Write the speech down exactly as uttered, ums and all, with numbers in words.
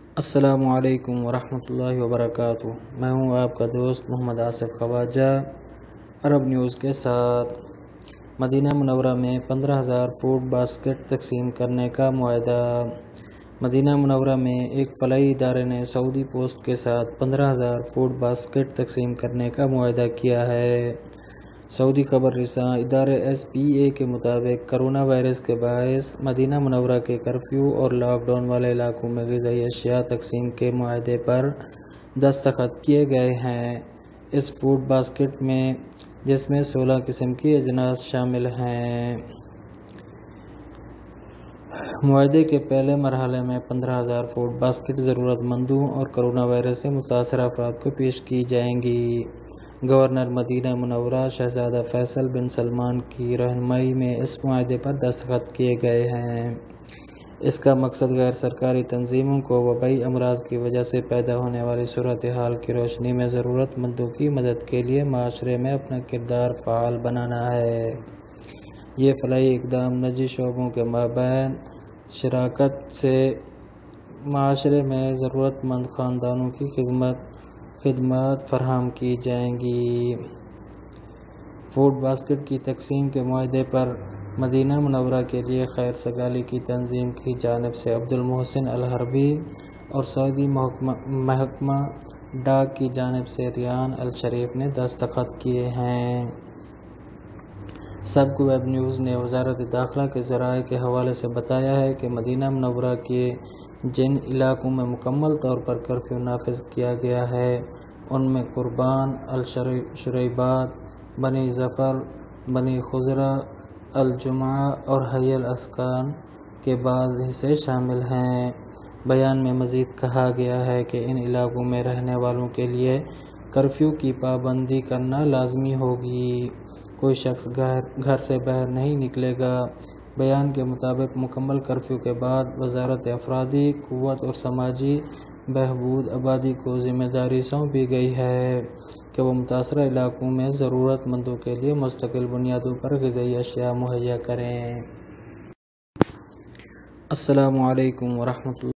السلام علیکم ورحمۃ اللہ وبرکاتہ۔ میں ہوں آپ کا دوست محمد آصف خواجہ عرب نیوز کے ساتھ۔ مدینہ منورہ میں پندرہ ہزار فوڈ باسکٹ تقسیم کرنے کا معاہدہ۔ مدینہ منورہ میں ایک فلاحی ادارے نے سعودی پوسٹ کے ساتھ پندرہ ہزار فوڈ باسکٹ تقسیم کرنے کا معاہدہ کیا ہے۔ سعودی خبر رساں ادارے ایس پی اے کے مطابق کرونا وائرس کے باعث مدینہ منورہ کے کرفیو اور لاک ڈاؤن والے علاقوں میں غذائی اشیاء تقسیم کے معاہدے پر دستخط کیے گئے ہیں۔ اس فوڈ باسکٹ میں جس میں سولہ قسم کی اجناس شامل ہیں۔ معاہدے کے پہلے مرحلے میں پندرہ ہزار فوڈ باسکٹ ضرورت مندوں اور کرونا وائرس سے متاثرہ افراد کو پیش کی جائیں گی۔ گورنر مدینہ منورہ شہزادہ فیصل بن سلمان کی رہنمائی میں اس معاہدے پر دستخط کیے گئے ہیں۔ اس کا مقصد غیر سرکاری تنظیموں کو وبائی امراض کی وجہ سے پیدا ہونے والی صورتحال کی روشنی میں ضرورت مندوں کی مدد کے لیے معاشرے میں اپنا کردار فعال بنانا ہے۔ یہ فلاحی اقدام نجی شعبوں کے مابین شراکت سے معاشرے میں ضرورت مند خاندانوں کی خدمت خدمات فراہم کی جائیں گی۔ فوڈ باسکٹ کی تقسیم کے معاہدے پر مدینہ منورہ کے لیے خیر سگالی کی تنظیم کی جانب سے عبد المحسن الحربی اور سعودی محکمہ ڈاک کی جانب سے ریان الشریف نے دستخط کیے ہیں۔ سبق ویب نیوز نے وزارت داخلہ کے ذرائع کے حوالے سے بتایا ہے کہ مدینہ منورہ کے جن علاقوں میں مکمل طور پر کرفیو نافذ کیا گیا ہے ان میں قربان، الشریبات، بنی ظفر، بنی خزرہ، الجمعہ اور حی الاسکان کے بعض حصے شامل ہیں۔ بیان میں مزید کہا گیا ہے کہ ان علاقوں میں رہنے والوں کے لیے کرفیو کی پابندی کرنا لازمی ہوگی۔ کوئی شخص گھر سے باہر نہیں نکلے گا۔ بیان کے مطابق مکمل کرفیو کے بعد وزارت افرادی قوت اور سماجی بہبود آبادی کو ذمہ داری سونپی گئی ہے کہ وہ متاثرہ علاقوں میں ضرورت مندوں کے لیے مستقل بنیادوں پر غذائی اشیاء مہیا کریں۔ السلام علیکم ورحمۃ اللہ